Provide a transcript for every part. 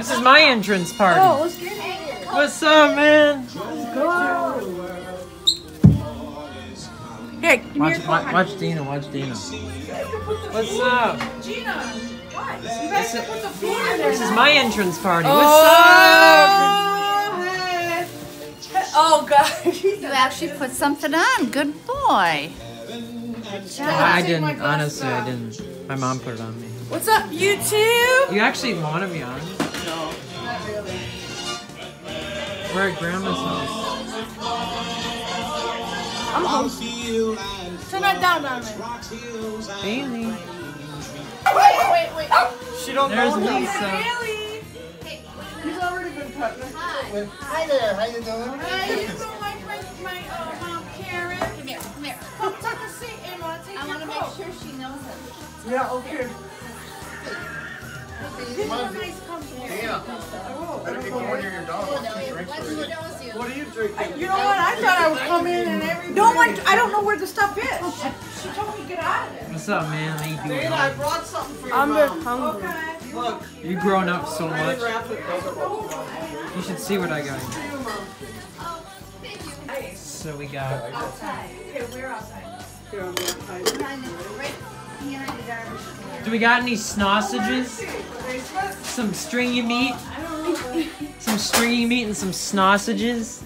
This is my entrance party. Oh, let's get it. What's up, man? Let's go. Hey, Watch Dina. Watch Dina. What's up? Gina, what? You guys put the food in there. This is my entrance party. Oh, What's up? Oh, God. You actually put something on. Good boy. I didn't. Honestly, I didn't. My mom put it on me. What's up, YouTube? You actually wanted me on it? No, not really. We're at Grandma's house. I'm home. Turn that down, Donovan. Bailey. Wait. She don't There's know. Lisa. He's already been cutting it. Hi there, how you doing? You don't like my mom, Karen? Come here. Come take a seat, Emma. Take I want to make sure she knows it. Yeah, okay. These are nice company. Yeah. Better be going near your dog. What are you drinking? You know what? I thought I would come in and everything. No one, I don't know where the stuff is. She told me to get out of there. What's up, man? How you doing? Dana, I brought something for you. I'm Mom. hungry. Okay. Look. You've grown up so Really much. wrap it. You should see what I got. For you, Mom. So we got. Okay, we're outside. Here, I'm gonna hide it. Do we got any sausages? Some stringy meat? Some stringy meat and some sausages?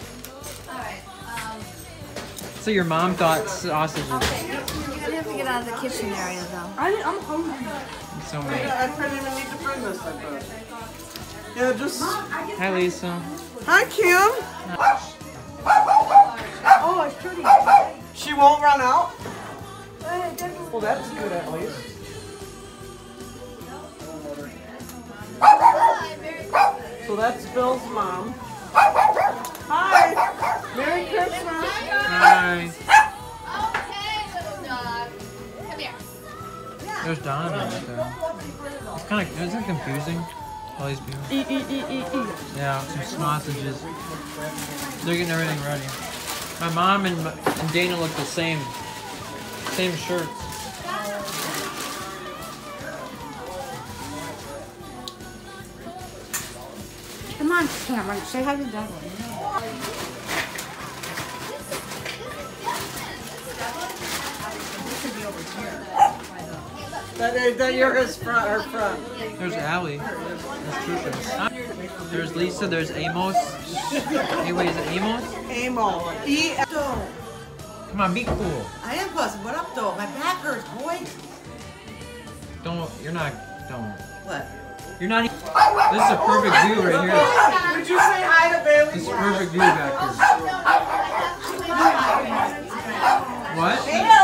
So your mom thought sausages. You're going to have to get out of the kitchen area, though. I'm hungry. So I many. didn't even need to bring this, I thought. Yeah, just... Hi, Lisa. Hi, Kim. Oh, it's pretty. She won't run out? Well, that's good at least. So that's Bill's mom. Hi. Merry Christmas. Hi. Okay, little dog. Come here. There's Donna right there. It's kind of, isn't it confusing? All these people. Yeah, some sausages. They're getting everything ready. My mom and Dana look the same. Same shirts. Come on, Cameron. Say hi to Doug. That you're his front, her front. There's Allie. There's Trisha. There's Lisa. There's Amos. Hey, wait, is it Amos? Amo. Come on, be cool. I am buzzing. What up, though? My back hurts, boy. Don't. You're not. Don't. What? You're not. This is a perfect view right here. Did you say hi to Bailey? This is a perfect view back here. What?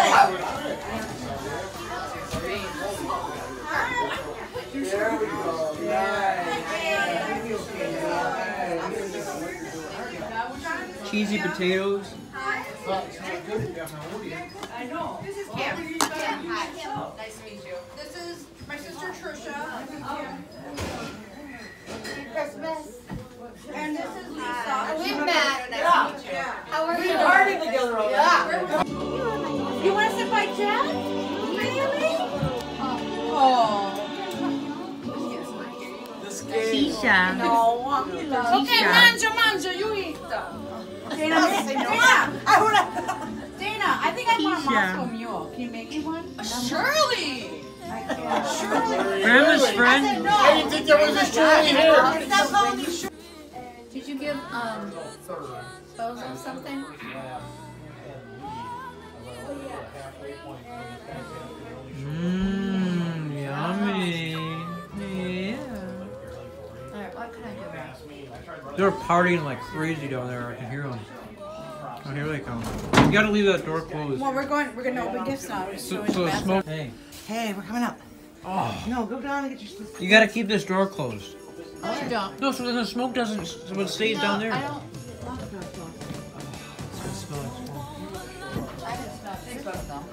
There we go. Cheesy potatoes. I know. This is Kim. Hi. Nice to meet you. This is my sister Trisha. Christmas. And this is Lisa. We've met. Nice to meet you. How are you? Party together all Yeah. You want to sit by Jeff? Really? Oh. This game. Tisha. Okay, manja, you eat. Dana, I think I want a Moscow Mule. Can you make me one? Shirley! Grandma's friend. No. I didn't think there was a Shirley here. Did you give Bozo something? Mmm, yummy. Yeah. Alright, what can I give her? They're partying like crazy down there. I can hear them. Oh, here they come. You gotta leave that door closed. Well, we're gonna open gifts now. So smoke. Hey. Hey, we're coming up. Oh. No, go down and get your... You gotta keep this door closed. No, you don't. No, so then the smoke doesn't. So it stays down there. I don't. It's gonna smell like smoke. I can smell it.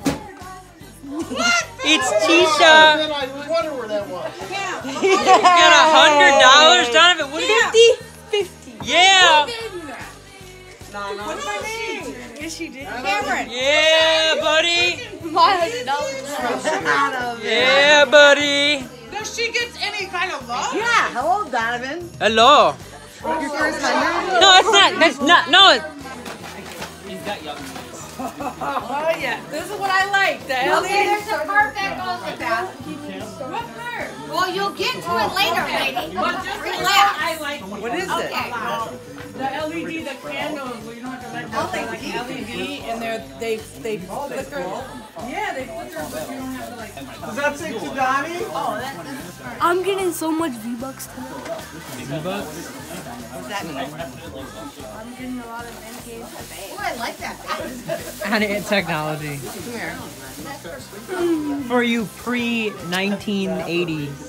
It's Tisha. I wonder where that was. You got $100, Donovan. What? 50. Yeah. No. What's my name? Yes, she did. Cameron. Yeah, buddy. $500. Yeah, buddy. Does she get any you kind of love? Yeah. Hello, Donovan. Hello. Your first time. No, it's not. That's not. No. He's got young kids. Oh yeah, this is what I like. The Okay, there's a part that goes with that. What part? Well, you'll get to it later, lady. But just the Relax. I like. What is it? Okay. The LED, the candles, well, you don't have to let them like LED, and they flicker. Yeah, they flicker, but you don't have to like. Does that say to Donnie? I'm getting so much V-Bucks tonight. V-Bucks? What's that mean? I'm getting a lot of Renegade. Oh, I like that. And technology. Come here. For you pre-1980.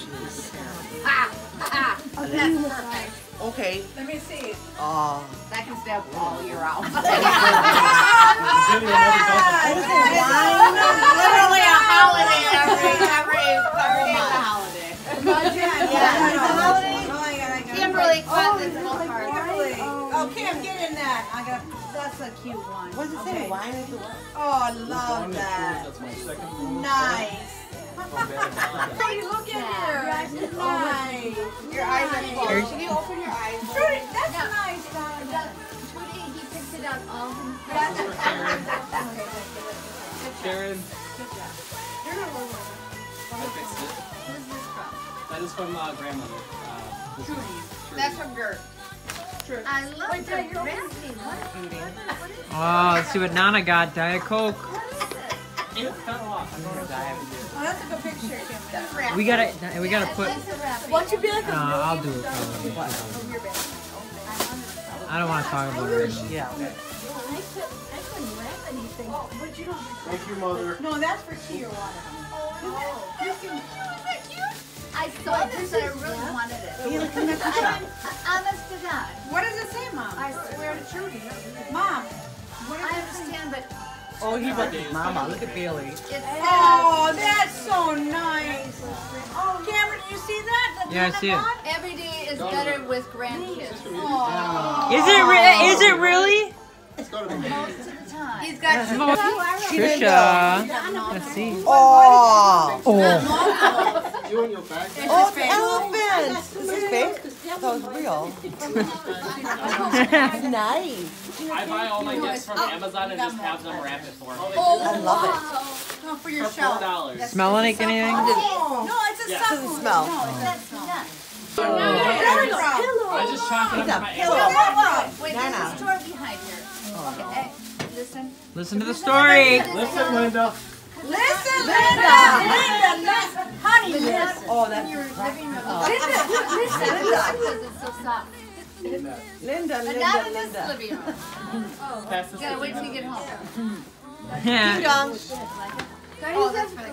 That's perfect. Okay. Let me see. That can stay up all year round. Literally a holiday every holiday. Kimberly cut this little card. Okay, I'm getting that. That's a cute one. What does it say? Wine at the what? Oh, I love that. Nice. Hey, look at her. Nice. Your eyes are closed. Can you open your eyes? Trudy, that's nice. Trudy, he picked it up all Sharon. Who's this from? That is from grandmother. That's from Gert. I love the recipe. What is it? Oh, let's see what Nana got. Diet Coke. It fell off. Oh, that's a good picture, Kim. We gotta put. Let's wrap it. Why don't you be like a I'll do it probably. I don't want to talk about it right now. Yeah. Okay. I couldn't wrap anything. Thank you, mother. No, that's for tea or water. I saw this and I really wanted it. Honest to God. What does it say, Mom? I swear to Trudy. Mom. I understand, but Oh, he went with Mama. Look at Bailey. it's Oh, that's so nice. Oh, Cameron, did you see that? The Yeah, I see it. Donna every day is better with grandkids. Is it really? Let's go to the Most of the time. He's got two. Trisha. Let's see. Oh. You and your bag. Oh, the elephant. Is this fake? That was real. Nice. I buy all my gifts from Amazon and just have them wrap it for me. I love it. No, for your For show. $4. Smell like anything? No, it's a Yeah. Doesn't smell. That's nuts. I just chop it up with my Pillow. Wait, there's a story behind here. Okay, hey, listen. Listen to the story. Listen, Linda. Listen, Linda. Honey, yes. Oh, that's Your living room. Linda. Because it's so soft. Linda, But not in this Linda. living room. Pass this Gotta wait till you get home. Yeah. Young. Oh, that's for the...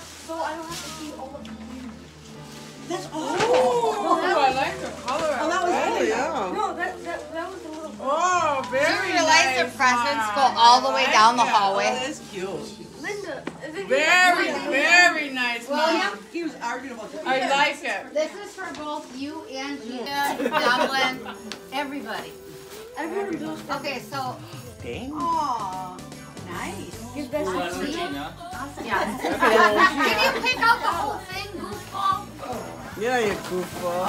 Oh, I like the color. Oh, that was really No, that was a little. Oh, very Do you realize the presents go all the way down the hallway? That's cute. Very, very nice, Mom. He was arguing about the I like it. This is for both you and Gina, Dublin, everybody. Okay, so... Oh, nice. letter, Gina. Yeah. Can you pick out the whole thing, goofball? Yeah, you goofball.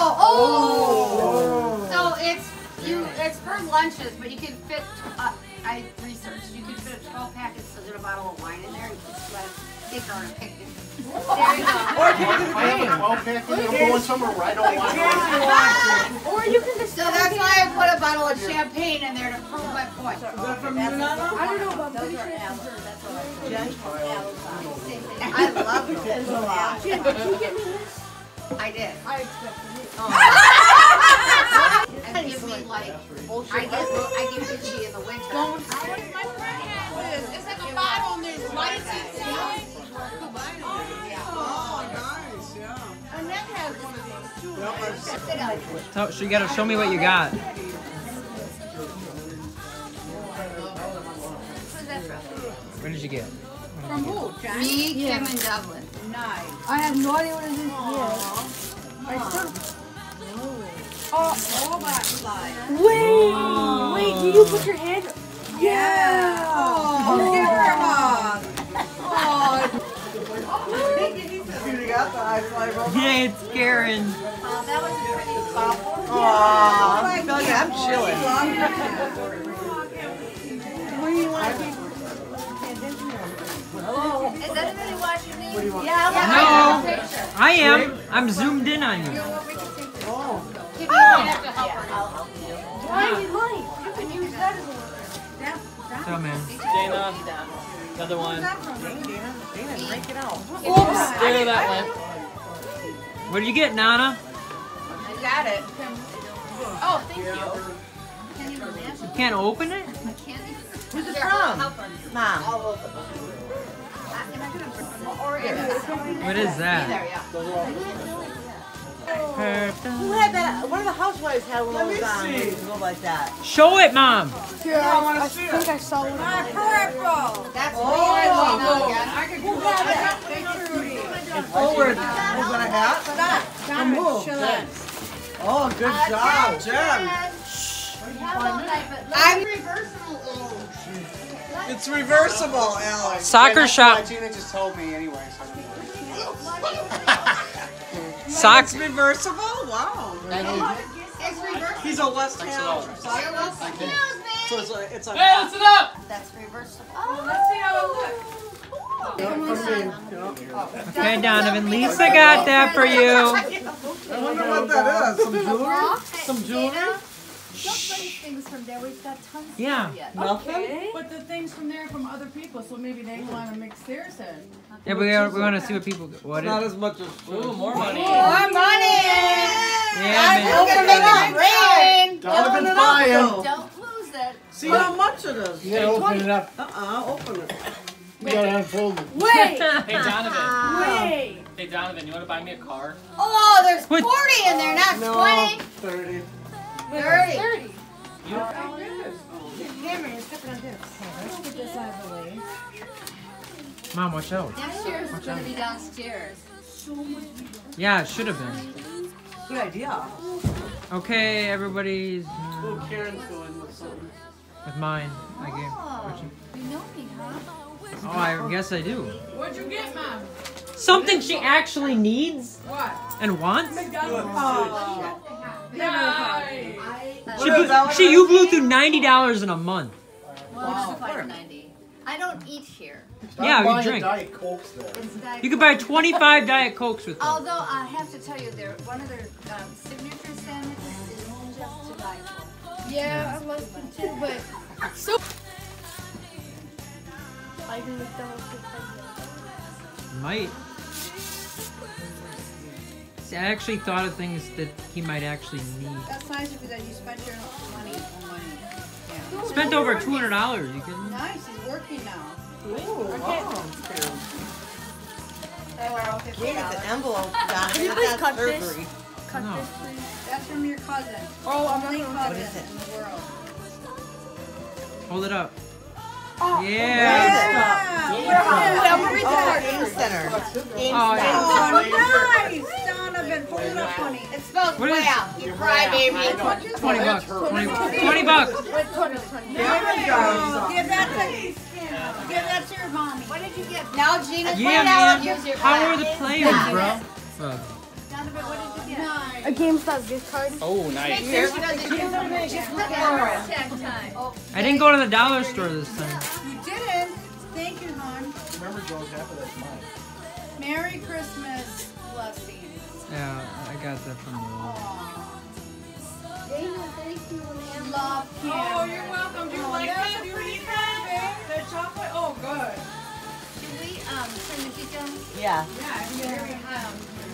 Oh. So it's for lunches, but you can fit. I researched. You can fit 12 packets, so there's a bottle of wine in there. You can just let it stick on a picnic. There you go. I have a 12-pack and I'm going somewhere where I don't want to. Or you can just. So that's why I put a bottle of champagne in there to prove my point. I don't know about those are apples. I love this a lot. Jen, did you get me this? I did. I expected it. And give me like, I give it to you in the winter. It's like a bottle and there's lights inside. And that has one of these too. So you gotta show me what you got. Who's that from? Where did you get? From who? John? Me, Kim, and Dublin. Nice. I have no idea what it is yet. Oh, butterfly. Wait, did you put your hand? Yeah. Oh, give her a hug. Oh. You got the my flavor. Yeah, it's Karen. That was a pretty thoughtful. Aww, I feel like I'm chilling. What do you want? Is anybody watching me? No, I am. I'm zoomed in on you. Why are you late? You can use that as a So, man. Dana, another one. Dana, break it out. Dana, that one. What did you get, Nana? I got it. Oh, thank you. You can't open it? Who's it from? Mom. What is that? Who had that? One of the housewives had one of those on. Go like that. Show it, Mom. I think I saw one. Purple. That's I could do that. Forward. Who's got a hat? Oh, good job, Jen. I'm It's reversible, Alex. Soccer shop. Gina just told me anyway. Soccer. It's reversible? Wow. It's reversible. He's a West Ham. So it's like Hey, listen up! That's reversible. Let's see how it looks. Okay, Donovan. Lisa got that for you. I wonder what that is. Some jewelry? Some jewelry? Don't play things from there. We've got tons Yeah. yet. Nothing? But the things from there from other people, so maybe they want to mix theirs in. Yeah, we want to see what people get. What Not is? as much as. Ooh, more money. More money! Yeah, man. Don't make it rain! Donovan's buying. Don't lose it. See how much it is. You gotta open it up. Open it. You gotta unfold it. Wait! Hey, Donovan. Wait! Hey, Donovan, you want to buy me a car? Oh, there's What? 40 in there, not 20. 30. 30. Mom, watch out. Next year's going to be downstairs. Yeah, it should have been. Good idea. Okay, everybody's Oh, Karen's going with something. with mine. I gave. You know me, huh? Oh, I guess I do. What'd you get, Mom? Something she actually needs What? and wants. Nice. You blew through $90 in a month. Well, it's $5.90. I don't eat here. Yeah, Buying you drink. Diet Cokes there. It's Diet You could buy 25 Diet Cokes with them. Although I have to tell you, one of their signature sandwiches is just to die for. Yeah, I love them too, but so. Might. See, I actually thought of things that he might actually need. That's nice of you that you spent your money on money. Yeah. Spent over $200. You kidding me? Nice, he's working now. Gave it the envelope, Don. Can you please cut surgery. No. That's from your cousin. Oh, I'm only cousin What is it? in the world. Hold it up. Oh, Yeah. Game Center. Game Oh, Center. Oh, nice! Donovan, pull it up, honey. It smells What is- well. You crybaby. $20. 20 bucks. Oh, give that to your mommy. What did you get? Now Gina's Yeah, right out. man. Use your How back. are the players, bro? Fuck. Donovan, what did you get? Nice. A GameStop gift card. Oh, nice. Make sure she doesn't use it. Check time. Oh, I didn't go to the dollar store this time. You didn't. Thank you, hon. Remember, Joe's half of that's mine. Merry Christmas blessings. Yeah, I got that from the Dana, thank you. Love Kim. Oh, you're welcome. Do you like that? Do you eat that? The chocolate? Oh, good. Should we turn the heat down? Yeah. Yeah, it's very hot.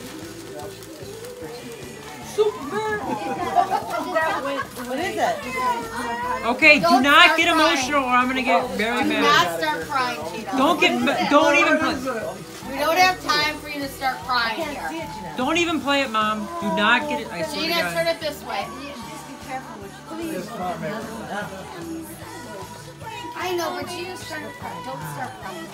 What is it? Okay, do Don't not start get crying. emotional or I'm gonna get very Do mad. not start crying, Cheeto. Don't even play. We don't have time for you to start crying here. Don't even play it, Mom. Do not get it. I swear to Gina, turn God. it this way. Just be careful what you do. I know, but you start crying. Don't start crying.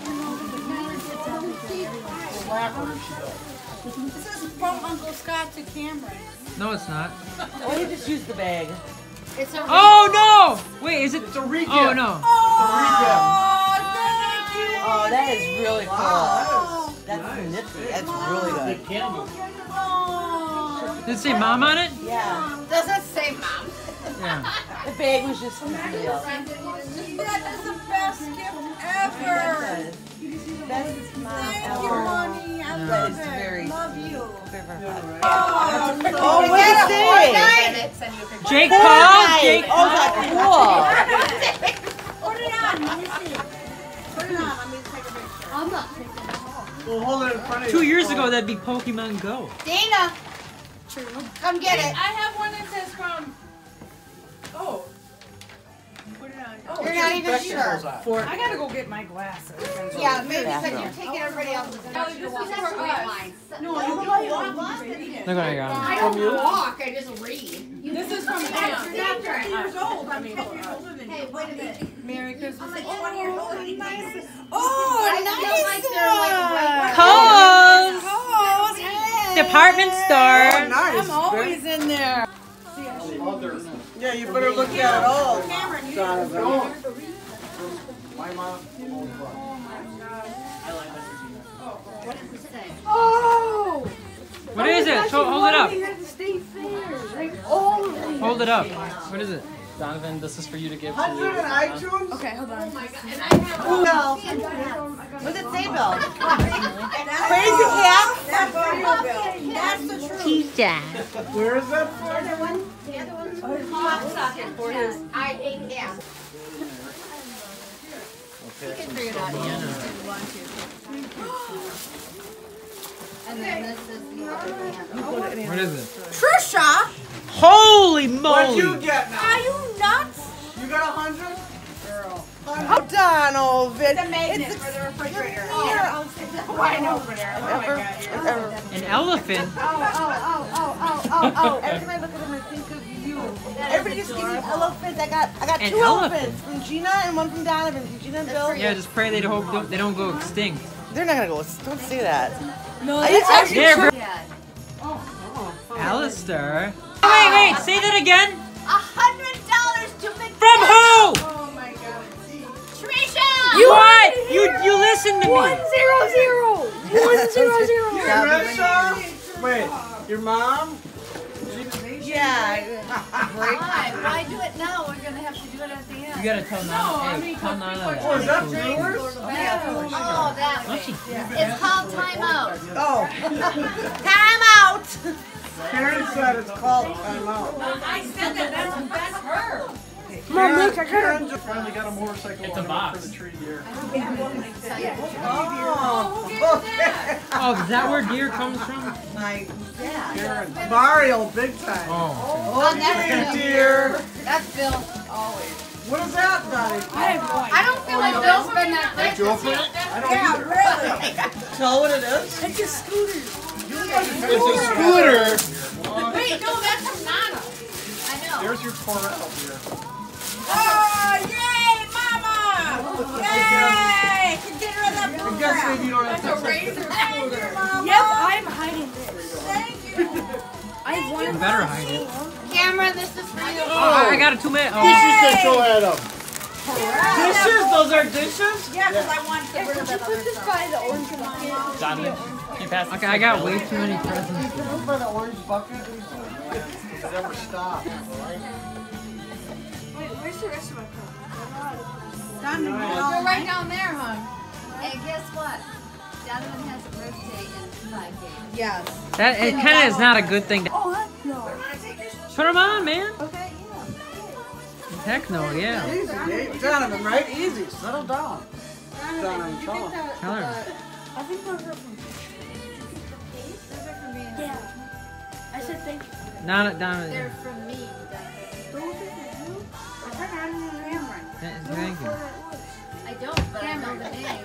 This is from Uncle Scott to Cameron. No, it's not. Oh, you just used the bag. It's a Oh no! Wait, is it? It's a re-gift. Oh no. Oh, thank you. Oh, that is really cool. That's significant. It's really good. Did it say mom on it? Yeah. Does it say mom? Yeah. The bag was just That is the best gift ever. Best mom Thank you, ever. honey. I That love is it. very. Love you. Oh, what did it say? Jake Paul? Jake Oh, Paul? that's Put it on. Let me see. Put it on. Let me take a picture. I'm not taking it. Well, hold it in front of you. 2 years ago, that'd be Pokemon Go. Dana, come get it. I have one that says from. Oh. Put it on. Oh, You're not even sure. I gotta go get my glasses. Yeah, maybe because you're taking everybody else's. Ellie, this is for us. No, you Look what I got. I don't walk, I just read. This is from You're them. not 30 years old. I'm 10 years older than you. Hey, wait a minute. Merry Christmas. I'm like 20 years older than you. Oh, feel like they're like white. Kohl's! Kohl's, hey. Department store. nice. I'm always in there. Yeah, you better look at it all. Cameron, you My mom. What does it say? Oh! What is it? Hold it up. Here at the state fair. Like, oh. Hold it up. What is it? Donovan, this is for you to give to 100 in iTunes? Okay, hold on. Bill. What does it say, Bill? Crazy cat? That's the truth. Pizza. Where is that from? The other one's hot socket for his I ate gas. You can figure it out. Yeah. And then this is the other one. What is it? Trisha, Holy What'd moly! you get now? are you nuts? You got 100? Girl. Donovan. It's a magnet for the refrigerator. Wine opener. Oh my God. An elephant? Oh. Every time I look at them, I think of you. Everybody just give me elephants. I got An 2 elephants from Gina and one from Donovan. From Gina and Bill. Yeah, just pray they don't go extinct. They're not gonna go. Don't say that. No, It's actually There, true. Yeah. Alistair. Wait, say that again. $100 to McDonald's. From who? Oh my God. Trisha! What? You listen to me. 100. 100. Wait, your mom? Yeah. Why do it now? We're gonna have to do it at the end. You gotta tell Nana. Hey, tell Nana that. Oh, is that yours? Oh, that way. It's called Time Out. Oh. Time out. Karen said it's called Time Out. I said that. That's her. Mom, look, I Karen just finally got a motorcycle It's a for box. the tree deer. Oh. Oh, is that where deer comes from? My Mario, big time. Oh. Oh, that's Bill. Dear. That's Bill. What is that, Daddy? I don't feel like Bill's been that Did you open it? I don't either. Tell what it is. It's a scooter. It's a scooter. Wait, no, that's from Nana. I know. There's your Corral deer. Oh, yay, Mama! Yay! Get rid of that I guess maybe you don't have That's a to. razor scooter. Yep, I'm hiding this. Thank you. I wanted You better hide it. Cameron, this is for you. Oh, I got a 2 minute. Oh. Dishes that show Adam. Dishes? Those are dishes? Yeah, because I want to get rid of Could that you put this by the orange bucket? Donovan, can you pass this Okay, I got way too many presents. Look for the orange bucket. It never stops. Wait, where's the rest of my cup? You're right down there, hon. And guess what? Donovan has a birthday in 5 days. Yes. That it kind of is not a good thing. Oh, heck no. Put them on, man. Okay, Heck no, yeah. Easy, Dave. Donovan, right? Easy. Settle down. Donovan, tell him. Tell her. I think those are from. Yeah. I said thank you. Nana. They're from me, Donovan. Those are from you? Thank you. I don't, but I know the name.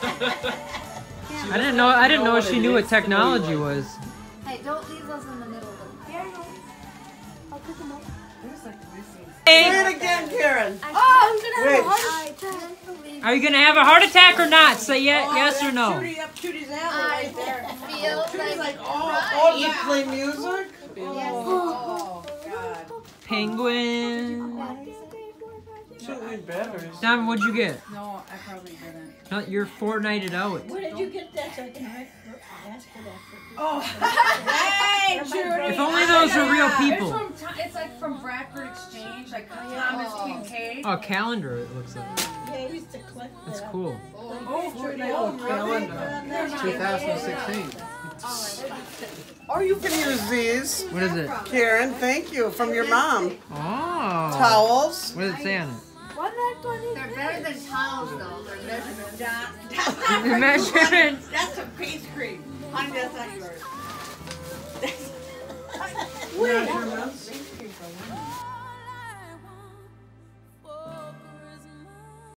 I didn't know she knew what technology was. Hey, don't leave those in the middle of Yeah, I know. I'll pick them up. Say it again, Karen. Oh, I'm gonna have a Wait. heart attack. Are you gonna have a heart attack or not? Say yes or no. Judy's I antler right there. feel like Oh, you play music? Yes. Oh, God. Penguin. Certainly batteries. Sam, what'd you get? No, I probably didn't. No, you're Fortnited out. Where did you get that so I can ask for that? Oh, hey, Judy. If only those were real people. It's like from Bradford Exchange, like Thomas Kincaid. Oh, a calendar it looks like. Yeah, I used to collect that. That's cool. Calendar. 2016. Oh, you can use these. What is it? Karen, thank you. From your mom. Oh. Towels. What does it say on it? They're better than towels though. They're The measurement. That's a face cream. Honey, that's not yours. Measurements.